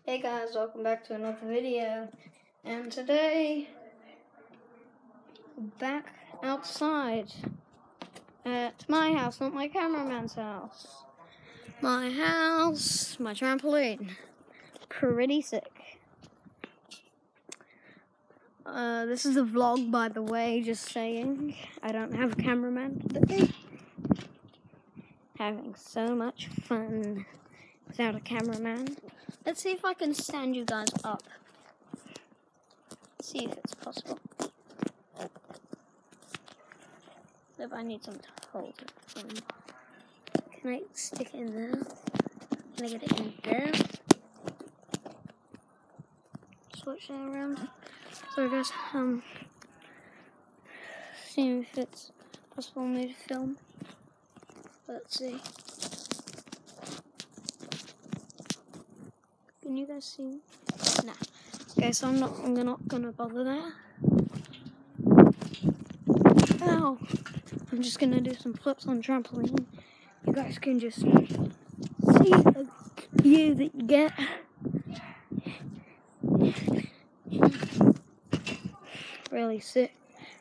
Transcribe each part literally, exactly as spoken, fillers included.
Hey guys, welcome back to another video. And today, back outside at my house, not my cameraman's house. My house, my trampoline. Pretty sick. Uh, this is a vlog, by the way, just saying. I don't have a cameraman today. Having so much fun without a cameraman. Let's see if I can stand you guys up. See if it's possible. If I need something to hold it from. Can I stick it in there? Can I get it in there? Switch that around. Sorry guys, um, see if it's possible for me to film. Let's see. Can you guys see? Nah. Okay, so I'm not. I'm not gonna bother that. Ow! I'm just gonna do some flips on trampoline. You guys can just see the view that you get. Really sick.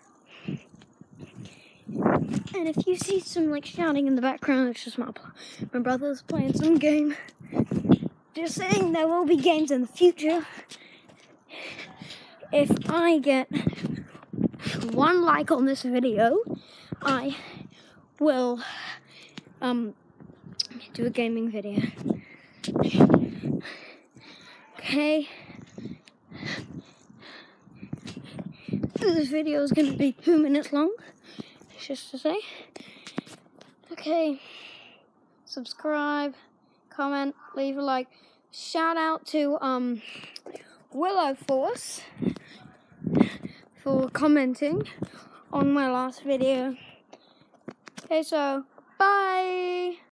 And if you see some like shouting in the background, it's just my my brother's playing some game. Just saying, there will be games in the future. If I get one like on this video, I will um do a gaming video. Okay. This video is going to be two minutes long, just to say. Okay. Subscribe, comment, leave a like. Shout out to um Willow Force for commenting on my last video. Okay, so bye.